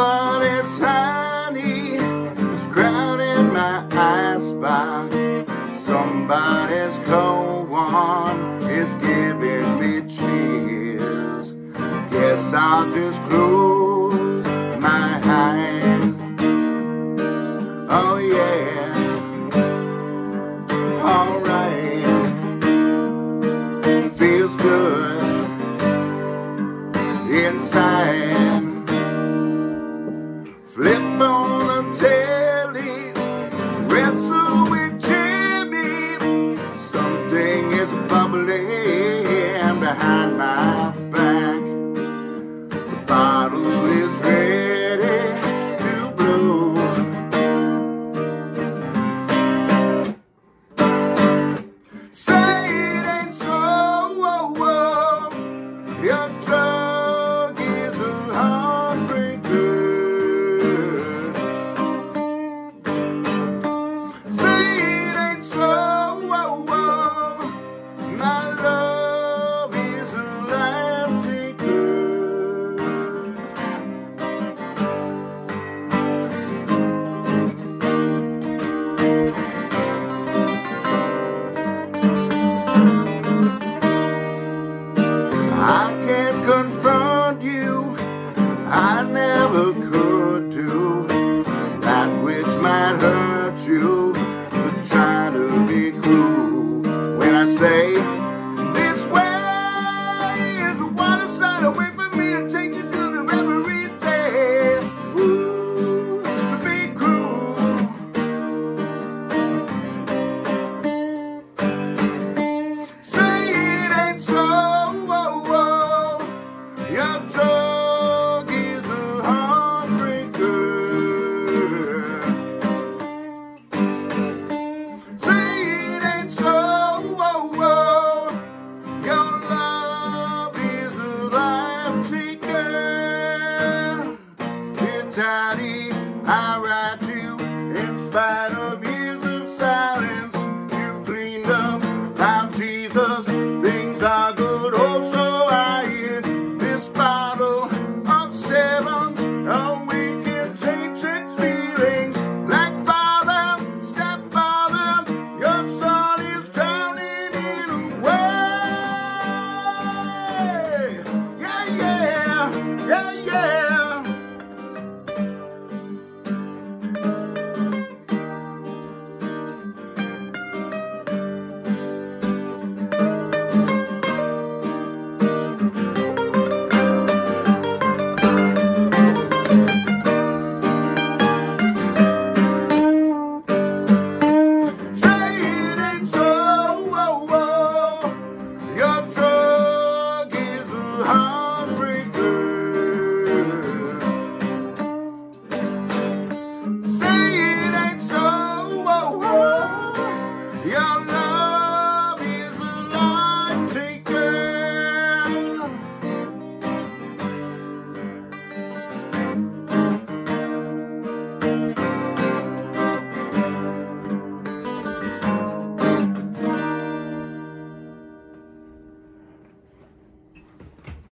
Somebody's honey is crowding my icebox. Somebody's cold one is giving me chills. Guess I'll just close my eyes. Oh yeah, alright. Feels good inside. Flip on the telly, wrestle with Jimmy. Something is bubbling behind my back. The bottle is ready to blow. Say it ain't so, whoa, whoa. Your drug is a heartbreaker. I can't confront you, I never could do that which might hurt you, to try to be cool. When I say this way is a water side away from me to take you to the river each day. Ooh, to be cool. Say it ain't so. Your drug is a heartbreaker. Say it ain't so, whoa, whoa. Your love is a life taker.